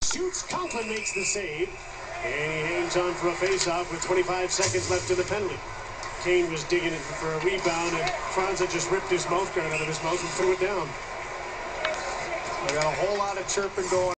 shoots. Conklin makes the save. And he hangs on for a face-off with 25 seconds left in the penalty. Kane was digging it for a rebound, and Franza just ripped his mouth guard out of his mouth and threw it down. We got a whole lot of chirping going.